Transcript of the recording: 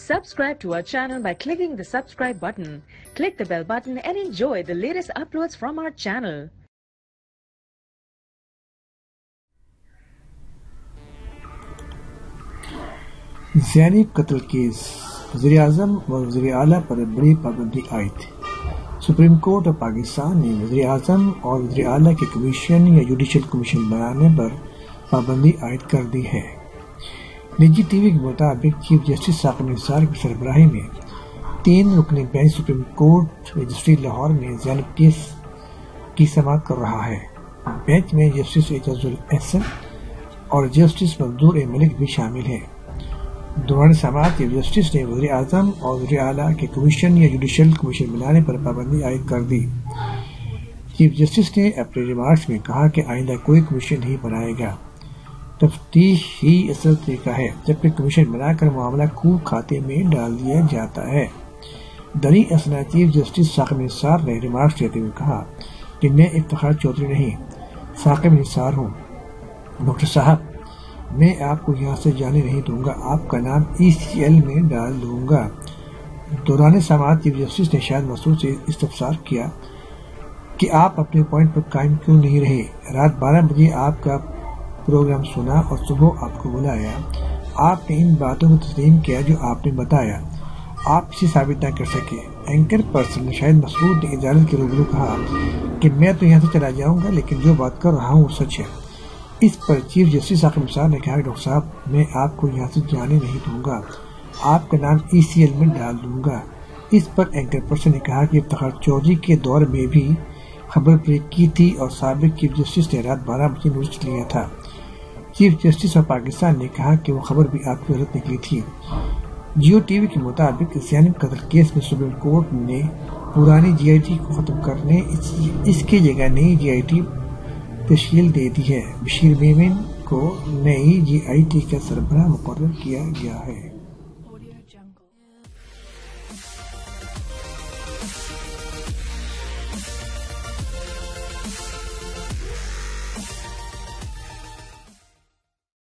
Subscribe to our channel by clicking the subscribe button. Click the bell button and enjoy the latest uploads from our channel. زینب قتل case وزیر اعظم اور وزیر اعلیٰ پر بڑی پابندی عائد۔ سپریم کورٹ آف پاکستان نے وزیر اعظم اور وزیر اعلیٰ کے کمیشن یا جوڈیشل کمیشن بنانے پر پابندی عائد کر دی ہے۔ نجی ٹی وی کے مطابق چیف جسٹس ثاقب نثار کی سربراہی میں 3 رکنی bench supreme court registry Lahore میں زینب کیس کی سماعت کر رہا ہے۔ بینچ میں جسٹس اعجاز الاحسن اور جسٹس منظور ملک بھی شامل ہیں۔ دوران سماعت چیف جسٹس نے وزیر اعظم اور وزیر اعلیٰ کے کمیشن یا جوڈیشل کمیشن بنانے پر پابندی عائد کر دی۔ چیف جسٹس نے اپنے ریمارکس میں کہا کہ آئندہ کوئی کمیشن نہیں بنائے گا، تفتیش ہی اصل طریقہ ہے، جبکہ کمیشن بنا کر معاملہ کوڑ کھاتے میں ڈال دیا جاتا ہے۔ دریں اثنا چیف جسٹس ثاقب نثار نے ریمارکس دیتے ہوئے کہا کہ میں افتخار چودھری نہیں، ثاقب نثار ہوں۔ ڈاکٹر صاحب، میں آپ کو یہاں سے جانے نہیں دوں گا، آپ کا نام ECL میں ڈال دوں گا۔ دوران سماعت چیف جسٹس نے شاہد مسعود سے استفسار کیا کہ آپ اپنے پوائنٹ پر قائم کیوں نہیں رہے؟ رات 12 بجے آپ کا پروگرام سنا اور صبح آپ کو بلایا، آپ نے ان باتوں کو تسلیم کیا جو آپ نے بتایا، آپ اسے ثابت نہ کر سکے۔ اینکر پرسن شاہد مسعود نے عدالت کے روبرو کہا کہ میں تو یہاں سے چلا جاؤں گا، لیکن جو بات کر رہا ہوں وہ سچ ہے۔ اس پر چیف جسٹس ثاقب نثار نے کہا کہ ڈاکٹر صاحب، میں آپ کو یہاں سے جانے نہیں دوں گا، آپ کا نام ECL میں ڈال دوں گا۔ اس پر اینکر پرسن نے کہا کہ افتخار چودھری کے دور میں بھی خبر بریک کی تھی اور سابق چیف جسٹس نے رات 12 بجے نوٹس لیا تھا۔ چیف جسٹس آف پاکستان نے کہا کہ وہ خبر بھی آپ کی غلط نکلی تھی۔ جیو ٹی وی کے مطابق زینب قتل کیس میں سپریم کورٹ نے پرانی GIT کو ختم کرنے اس کی جگہ نئی GIT تشکیل دے دی ہے۔ بشیر میمن کو نئی GIT کا سربراہ مقرر کیا گیا ہے۔